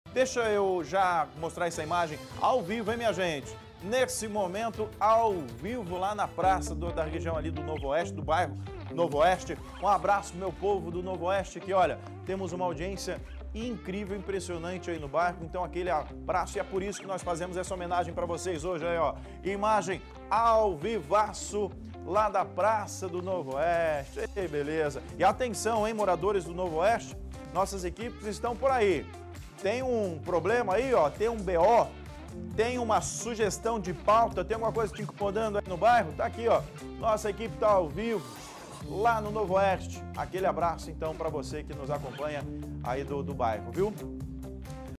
Deixa eu já mostrar essa imagem ao vivo, hein, minha gente? Nesse momento, ao vivo, lá na praça da região ali do Novo Oeste, do bairro Novo Oeste. Um abraço, meu povo do Novo Oeste, que olha, temos uma audiência incrível, impressionante aí no bairro. Então, aquele abraço, e é por isso que nós fazemos essa homenagem para vocês hoje aí, ó. Imagem ao vivaço lá da praça do Novo Oeste. Ei, beleza. E atenção, hein, moradores do Novo Oeste, nossas equipes estão por aí. Tem um problema aí, ó, tem um BO, tem uma sugestão de pauta, tem alguma coisa te incomodando aí no bairro? Tá aqui, ó, nossa equipe tá ao vivo lá no Novo Oeste. Aquele abraço, então, para você que nos acompanha aí do bairro, viu?